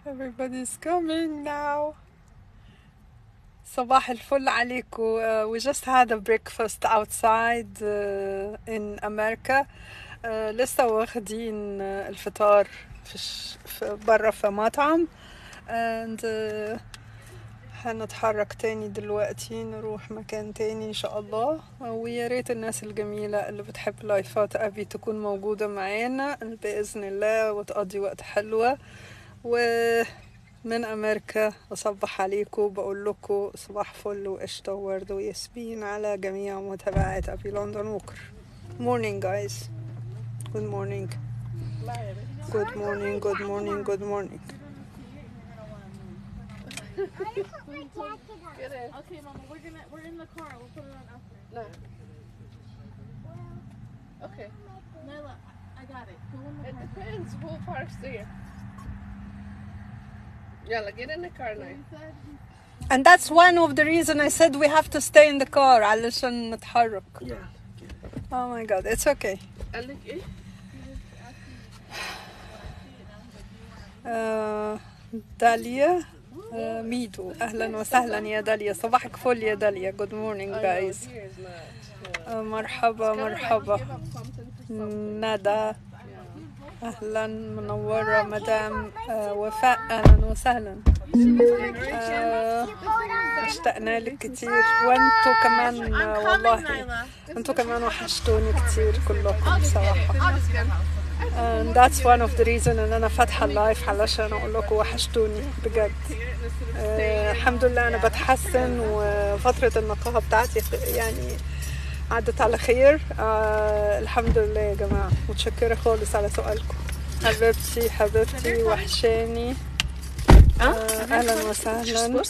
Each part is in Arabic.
Everybody's coming now. صباح الفل عليكم. We just had a breakfast outside in America. لسه واخدين الفطار في برا في مطعم and هنتحرك تاني دلوقتي نروح مكان تاني ان شاء الله. ويا ريت الناس الجميلة اللي بتحب لايفات ابي تكون موجودة معانا بإذن الله وتقضي وقت حلوة. ومن امريكا اصبح عليكم بقول لكم صباح فل وقشطة وورد وياسمين على جميع متابعات ابي لندن ووكر. Morning guys. Good morning. Good morning. Good morning. Good morning. Get in. Okay, Mama, we're in the car. We'll put it on after. No. Okay. Nyla, I got it. Go in the It car. depends who parks there. Yalla, get in the car now. He said And that's one of the reason I said we have to stay in the car علشان نتحرك. Yeah. Oh my god, it's okay. قال لك ايه؟ داليا ميدو اهلا وسهلا يا داليا. صباحك فل يا داليا. Good morning guys. مرحبا مرحبا. ندى اهلا منورة. مدام وفاء اهلا وسهلا. اشتقنا لك كتير وانتو كمان والله انتو كمان وحشتوني كتير كلكم بصراحة. And that's one of the reason ان انا فاتحة اللايف علشان اقول لكم وحشتوني بجد. الحمد لله انا بتحسن وفترة النقاهة بتاعتي يعني عدت على خير. الحمد لله يا جماعة. متشكرة خالص على سؤالكم. حبيبتي حبيبتي وحشاني. اهلا وسهلا.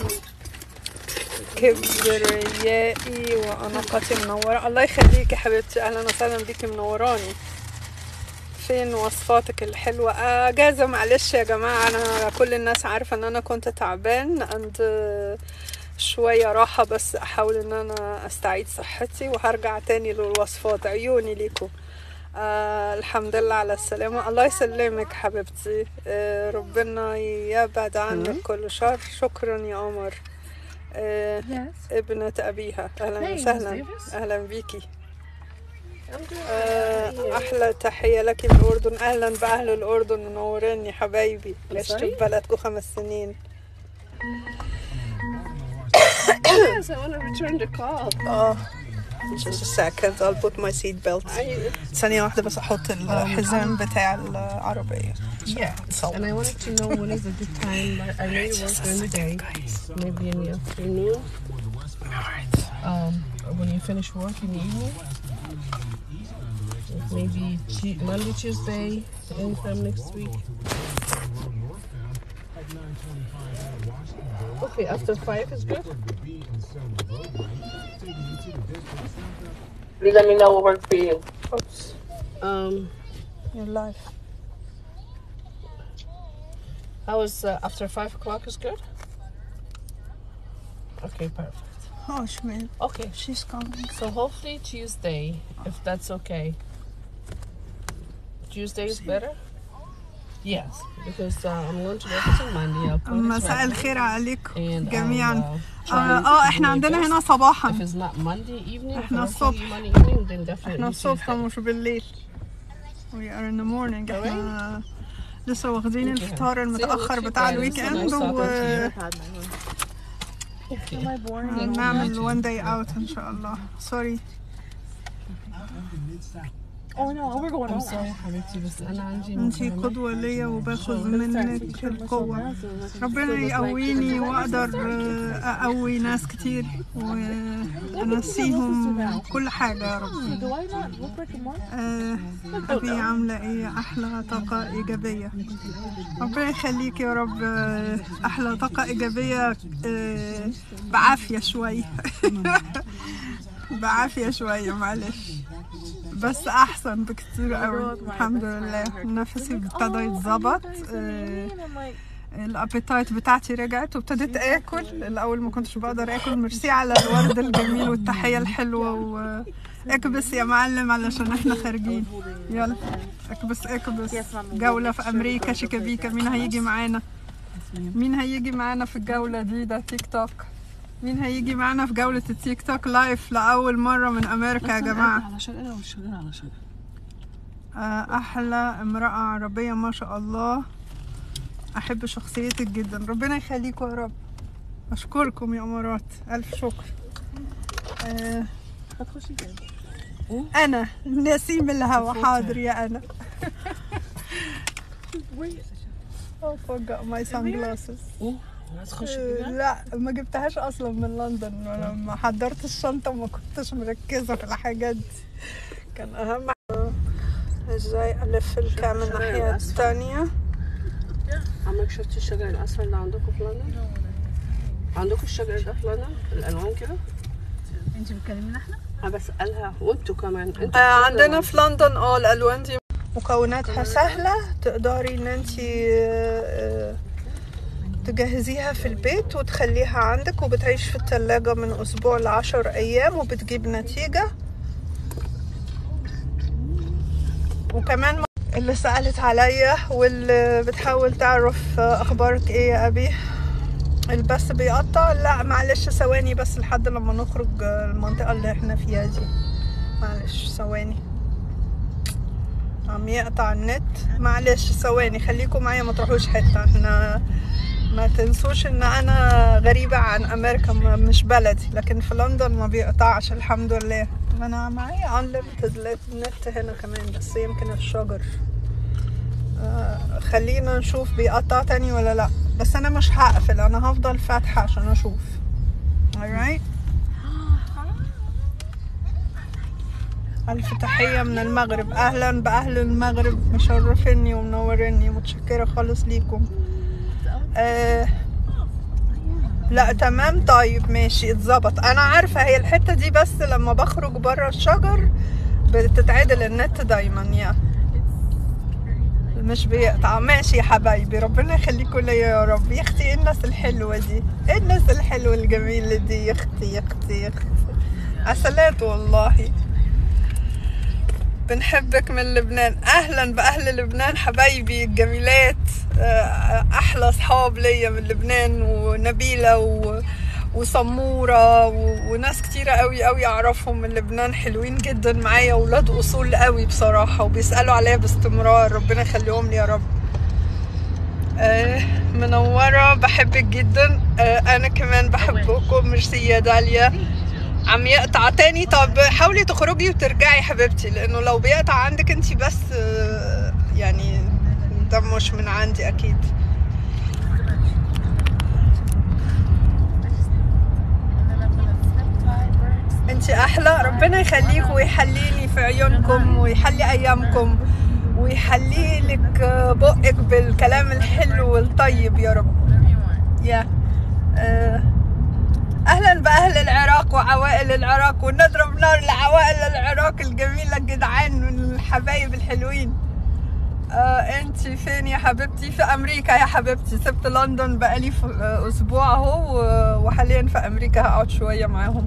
كبريائي واناقتي منورة. الله يخليكي حبيبتي. اهلا وسهلا بيكي منوراني. فين وصفاتك الحلوة؟ اجازة معلش يا جماعة. انا كل الناس عارفة ان انا كنت تعبان عند شوية راحة بس احاول ان انا استعيد صحتي وهرجع تاني للوصفات. عيوني ليكم. الحمد لله على السلامة. الله يسلمك حبيبتي. ربنا يبعد عنك كل شر. شكرا يا قمر. ابنة أبيها. أهلا وسهلا. أهلا بيكي. أحلى تحية لك من الأردن. أهلا بأهل الأردن منوريني حبايبي. عشت في بلدكم 5 سنين. Yes, I want to return the call. Just a second. I'll put my seat belt. ثانية واحدة بس أحط الحزام بتاع العربية. Yeah. And I wanted to know when is a good time. I know you work during the day, maybe in the afternoon. When you finish work in the evening. Maybe Monday, Tuesday, anytime next week. Okay, after 5 is good. Please let me know what works for you. Oops. Your life. How is after 5 o'clock is good? Okay, perfect. Oh, Shmil. Okay, She's coming. so hopefully Tuesday, if that's okay. Tuesday is better? Yes, because I'm going to work on Monday. I'll put it مساء ready. الخير عليكم And جميعا. try احنا to do my عندنا best. هنا صباحا. If it's not Monday evening, احنا hopefully الصبح. Monday evening, then definitely احنا الصبح Tuesday. مش بالليل. We are in the morning. احنا لسه واخدين الفطار المتأخر بتاع الويك اند ونعمل one day out ان شاء الله. Sorry. Oh no, we're going I'm home. sorry حبيبتي بس أنا عندي انتي قدوة ليا وباخد منك القوة. ربنا يقويني واقدر اقوي ناس كتير وانسيهم كل حاجة يا رب. Do I not look like a mom? أبي عاملة ايه؟ احلى طاقة ايجابية. ربنا يخليك يا رب. احلى طاقة ايجابية بعافية شوية. بعافية شوية معلش بس احسن بكتير قوي الحمد لله. نفسي ابتدى يتظبط. الابيتايت بتاعتي رجعت وابتديت اكل. الاول ما كنتش بقدر اكل. ميرسي على الورد الجميل والتحيه الحلوه. اكبس يا معلم علشان احنا خارجين. يلا اكبس اكبس. جوله في امريكا شيكابيكا. مين هيجي معانا؟ مين هيجي معانا في الجولة دي؟ ده تيك توك. مين هيجي معانا في جولة التيك توك لايف لأول مرة من أمريكا يا جماعة؟ علشان أنا مش شغالة علشان أحلى امرأة عربية ما شاء الله. أحب شخصيتك جدا، ربنا يخليكم يا رب. أشكركم يا أمارات، ألف شكر. هتخشي فين؟ أنا نسيم الهوا. حاضر يا أنا. Oh forgot my sunglasses. هتخشي لا ما جبتهاش اصلا من لندن، وانا ما حضرت الشنطه وما كنتش مركزه في الحاجات دي. كان اهم ازاي الف الكام الناحيه الثانيه. عمرك شفتي الشجر الاصفر اللي عندكم في لندن؟ عندكم الشجر ده في لندن الالوان كده؟ انت بتكلمينا احنا؟ بسألها وانتوا كمان انتوا عندنا في لندن الالوان دي مكوناتها سهله، تقدري ان انت تجهزيها في البيت وتخليها عندك، وبتعيش في الثلاجة من أسبوع ل10 أيام وبتجيب نتيجة. وكمان اللي سألت عليا واللي بتحاول تعرف أخبارك إيه يا أبي، البث بيقطع. لا معلش ثواني بس لحد لما نخرج المنطقة اللي احنا فيها دي، معلش ثواني عم يقطع النت. معلش ثواني خليكم معايا ما تروحوش حتة. احنا ما تنسوش ان انا غريبة عن امريكا، مش بلدي، لكن في لندن ما بيقطعش الحمد لله. انا معايا unlimited نت هنا كمان، بس يمكن الشجر. خلينا نشوف بيقطع تاني ولا لا، بس انا مش هقفل، انا هفضل فاتحة عشان اشوف. alright. ألف تحية من المغرب، أهلا بأهل المغرب، مشرفيني ومنوريني، متشكرة خالص ليكم. لا تمام طيب ماشي اتظبط. أنا عارفة هي الحتة دي، بس لما بخرج برا الشجر بتتعدل النت دايما يا مش بيقطع. ماشي يا حبايبي، ربنا يخليكم ليا يا رب. يا اختي ايه الناس الحلوة دي، ايه الناس الحلوة الجميلة دي يا اختي يا اختي يا اختي. عسلات والله، بنحبك من لبنان. اهلا باهل لبنان حبايبي الجميلات، احلى اصحاب ليا من لبنان، ونبيله وسموره وناس كتيره قوي قوي اعرفهم من لبنان، حلوين جدا معايا، ولاد اصول قوي بصراحه، وبيسالوا عليا باستمرار، ربنا يخليهم لي يا رب. منوره، بحبك جدا. انا كمان بحبكم. ميرسي يا داليا. عم يقطع تاني؟ طب حاولي تخرجي وترجعي حبيبتي، لانه لو بيقطع عندك انتي بس يعني ده مش من عندي اكيد. انتي احلى، ربنا يخليك ويحليني في عيونكم ويحلي ايامكم ويحلي لك بقك بالكلام الحلو والطيب يا رب. يا اهلا باهل العراق وعوائل العراق، ونضرب نار لعوائل العراق الجميله الجدعان والحبايب الحلوين. انتي فين يا حبيبتي؟ في امريكا يا حبيبتي، سبت لندن بقالي اسبوع اهو، وحاليا في امريكا هقعد شويه معاهم.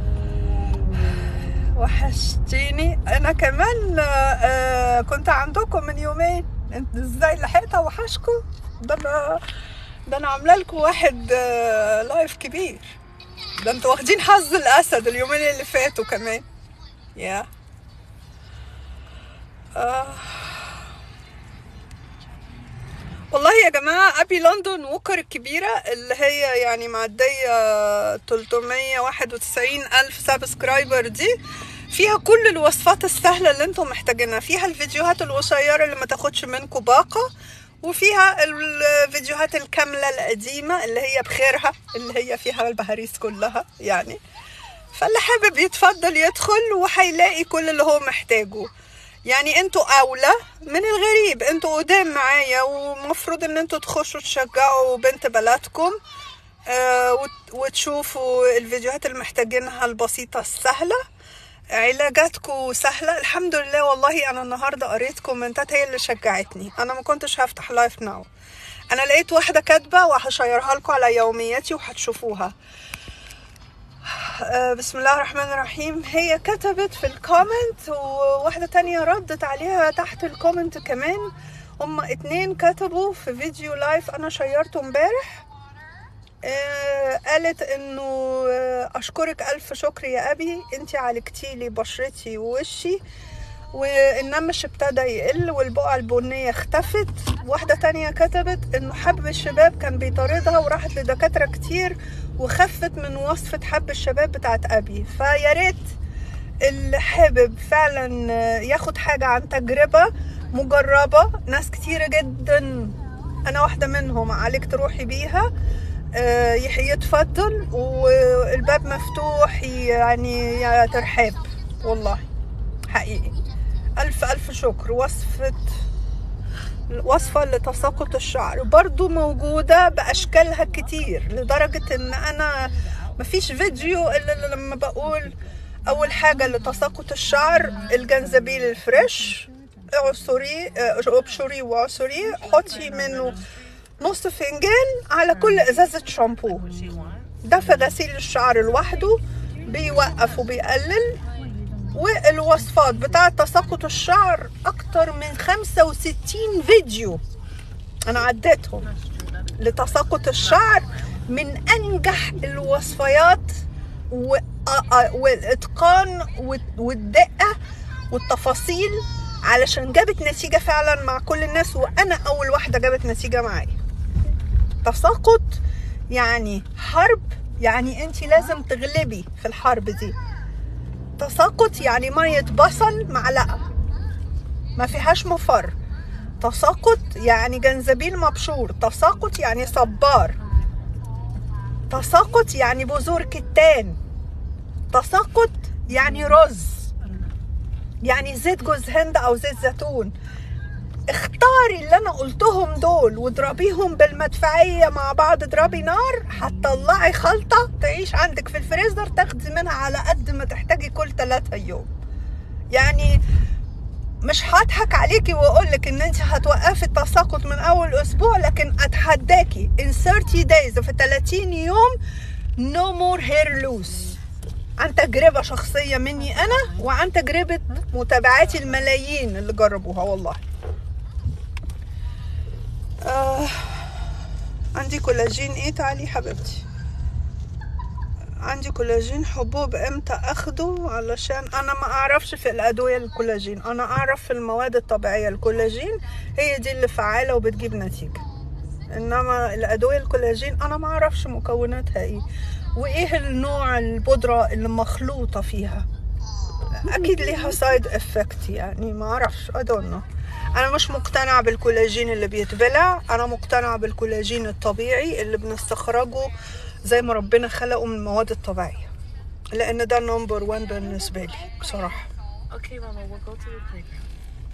وحشتيني انا كمان. كنت عندكم من يومين، انت ازاي لحقت اوحشكم؟ ده انا عامله لكم واحد لايف كبير، ده انتوا واخدين حظ الاسد اليومين اللي فاتوا كمان. يا والله يا جماعه، ابي لندن ووكر الكبيره اللي هي يعني معديه 391 الف سبسكرايبر دي، فيها كل الوصفات السهله اللي انتم محتاجينها، فيها الفيديوهات القصيره اللي ما تاخدش منكم باقه، وفيها الفيديوهات الكاملة القديمة اللي هي بخيرها، اللي هي فيها البهاريس كلها يعني. فاللي حابب يتفضل يدخل وهيلاقي كل اللي هو محتاجه. يعني انتوا اولى من الغريب، انتوا قدام معايا، ومفروض ان انتوا تخشوا تشجعوا بنت بلدكم، وتشوفوا الفيديوهات اللي محتاجينها البسيطة السهلة. علاجاتكم سهلة الحمد لله. والله أنا النهاردة قريت كومنتات هي اللي شجعتني، أنا ما كنتش هفتح لايف ناو. أنا لقيت واحدة كاتبة وهشيرها لكم على يومياتي وهتشوفوها. بسم الله الرحمن الرحيم. هي كتبت في الكومنت، وواحدة تانية ردت عليها تحت الكومنت كمان، هما 2 كتبوا في فيديو لايف انا شيرته امبارح. قالت انه اشكرك الف شكر يا ابي، انتي عالجتيلي بشرتي ووشي، والنمش ابتدى يقل والبقع البنية اختفت. واحدة تانية كتبت انه حب الشباب كان بيطاردها وراحت لدكاترة كتير وخفت من وصفة حب الشباب بتاعت ابي. فيا ريت اللي حابب فعلا ياخد حاجة عن تجربة مجربة، ناس كتيرة جدا انا واحدة منهم عالجت روحي بيها، يتفضل والباب مفتوح. يعني يا ترحاب والله حقيقي. ألف شكر. وصفة لتساقط الشعر برضو موجودة بأشكالها كتير، لدرجة ان انا مفيش فيديو الا لما بقول اول حاجة لتساقط الشعر الجنزبيل الفريش، ابشري وعصري، حطي منه نص فنجان على كل ازازة شامبو. ده في غسيل الشعر لوحده بيوقف وبيقلل. والوصفات بتاعة تساقط الشعر اكتر من 65 فيديو انا عديتهم لتساقط الشعر، من انجح الوصفات والاتقان والدقة والتفاصيل، علشان جابت نتيجة فعلا مع كل الناس، وانا اول واحدة جابت نتيجة معايا. تساقط يعني حرب، يعني انت لازم تغلبي في الحرب دي. تساقط يعني مية بصل معلقة ما فيهاش مفر. تساقط يعني جنزبيل مبشور. تساقط يعني صبار. تساقط يعني بذور كتان. تساقط يعني رز، يعني زيت جوز هند او زيت زيتون. اختاري اللي انا قلتهم دول واضربيهم بالمدفعية مع بعض، اضربي نار، هتطلعي خلطة تعيش عندك في الفريزر، تاخدي منها على قد ما تحتاجي كل 3 يوم. يعني مش هضحك عليكي واقولك ان انت هتوقفي التساقط من اول اسبوع، لكن اتحداكي in 30 days، في 30 يوم no more hair loss. عن تجربة شخصية مني انا، وعن تجربة متابعاتي الملايين اللي جربوها والله. عندي كولاجين. ايه تعالي حبيبتي، عندي كولاجين حبوب. امتى اخده؟ علشان انا ما اعرفش في الادوية الكولاجين، انا اعرف في المواد الطبيعية الكولاجين هي دي اللي فعالة وبتجيب نتيجة، انما الادوية الكولاجين انا ما اعرفش مكوناتها ايه وايه النوع البودرة اللي مخلوطة فيها. اكيد ليها سايد افكت، يعني ما اعرفش. I don't know. انا مش مقتنعة بالكولاجين اللي بيتبلع، انا مقتنعة بالكولاجين الطبيعي اللي بنستخرجه زي ما ربنا خلقه من المواد الطبيعية، لان ده نمبر 1 بالنسبة لي بصراحة. Okay, Mama, we'll go to the playground.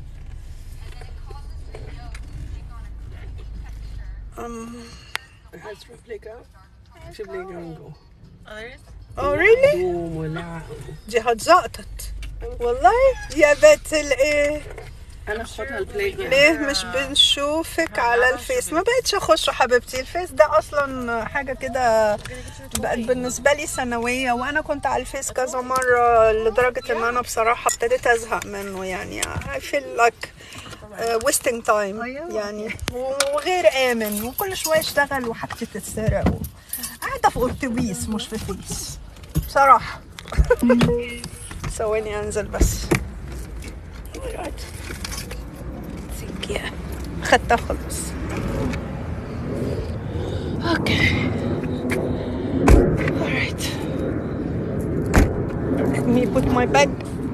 Has for playground? Should playground go? Others? Oh really؟ دوم ولعب. دي هتزقطت والله يا بنت الايه. انا اخدها البلاي ليه مش بنشوفك على الفيس؟ ما بقتش اخش حبيبتي، الفيس ده اصلا حاجه كده بقت بالنسبه لي ثانويه، وانا كنت على الفيس كذا مره لدرجه ان انا بصراحه ابتديت ازهق منه. يعني I feel like wasting time يعني، وغير امن، وكل شويه اشتغل وحاجتي تتسرق قاعده في اتوبيس مش في فيس بصراحه. ثواني انزل بس. خدتها خلص. اوكي alright, let me put my bag.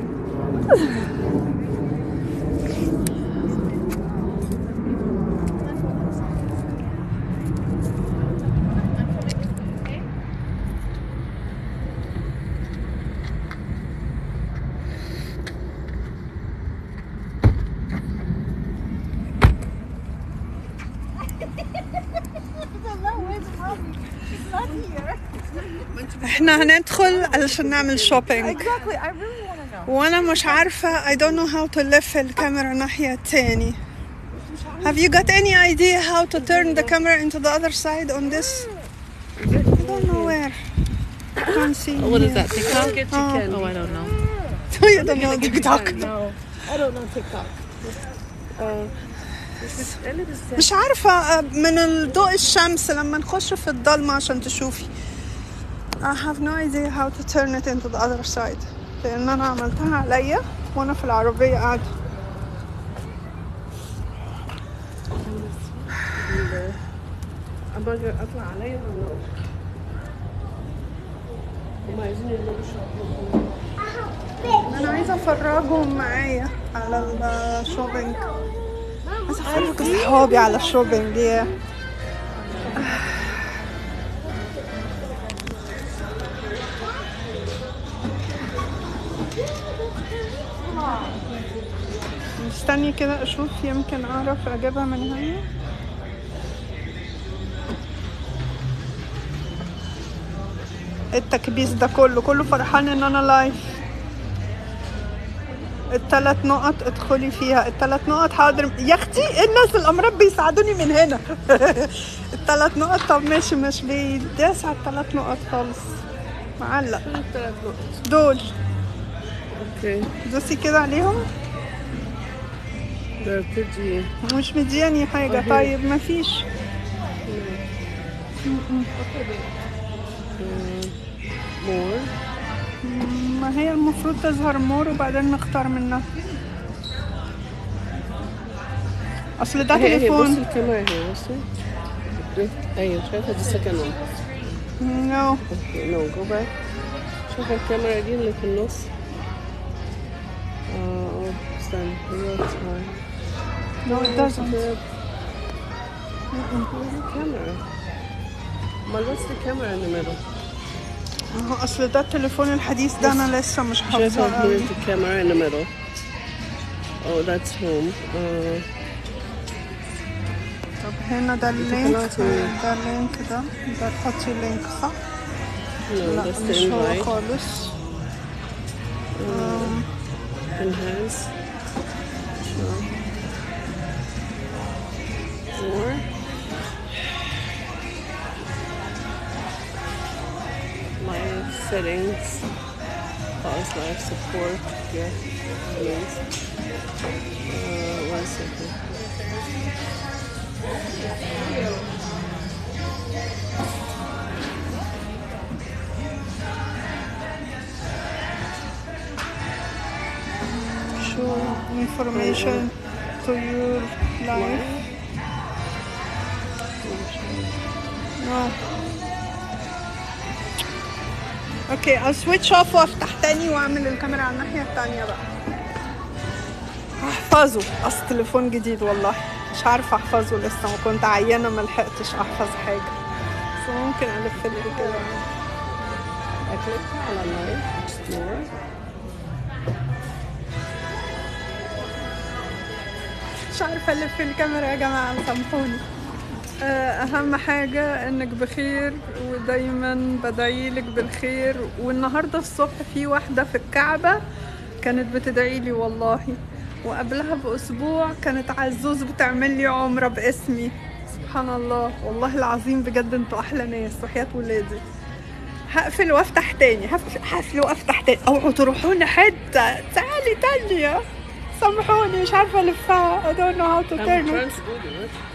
احنا هندخل علشان نعمل شوبينج. وانا مش عارفة I don't know how to لف الكاميرا ناحية التاني. Have you got any idea how to turn the camera into the other side on this? I don't know where. I can't see. What is that, TikTok? Oh, I don't know. You don't know TikTok. No, I don't know TikTok. مش عارفة من الضوء الشمس لما نخش في الضلمة عشان تشوفي. I have no idea how to turn it into the other side لأن أنا عملتها عليا وأنا في العربية قاعدة. أطلع عليا ولا هم عايزين يعملوا شوبينج. أنا عايزة أفرجهم معايا على الشوبينج. عايزة أفرج صحابي على الشوبينج. استني كده أشوف يمكن أعرف أجيبها من هنا. التكبيس ده كله فرحان ان انا لايف. ال3 نقط ادخلي فيها. ال3 نقط حاضر يا اختي. الناس الامراض بيساعدوني من هنا. ال3 نقط. طب ماشي مش بيداس على ال3 نقط خالص. معلق ال3 نقط دول. اوكي دوسي كده عليهم. ده بتدي مش مدياني حاجة. طيب مفيش. مور. ما هي المفروض تظهر مور وبعدين نختار منها. اصل ده تليفون. بصي الكاميرا هي بصي. ايوه شايفه دي سكند ون. نو نو جو باك. شايفه الكاميرا دي اللي في النص. استنى No, it doesn't. camera. what's the camera in the middle? اصل ده التليفون الحديث ده انا لسه مش حافظه. Here's the camera in the middle. Oh, that's home. طب هنا ده اللينك. ده اللينك ده تحطي اللينك صح؟ No, لا that's the مش هو invite. خالص. Enhance. More. Live settings. Pause live support. Yeah. Please. 1 second. Show information to your life. No. اوكي I'll switch off وافتح تاني واعمل الكاميرا على الناحية التانية بقى. هحفظه. اصل تليفون جديد والله مش عارفة احفظه لسه. ما كنت عيانة ملحقتش احفظ حاجة بس ممكن الف لي كده. اكليك على اللايف اكسبلور. مش عارفة الف الكاميرا يا جماعة سامحوني. اهم حاجة انك بخير ودايما بدعيلك بالخير. والنهاردة الصبح في واحدة في الكعبة كانت بتدعيلي والله. وقبلها باسبوع كانت عزوز بتعمل لي عمرة باسمي. سبحان الله والله العظيم بجد انتوا احلى ناس وحياة ولادي. هقفل وافتح تاني. هقفل وافتح تاني. اوعوا تروحوا لحتة. تعالي تانية سامحوني مش عارفة الفها. I don't know how to turn it.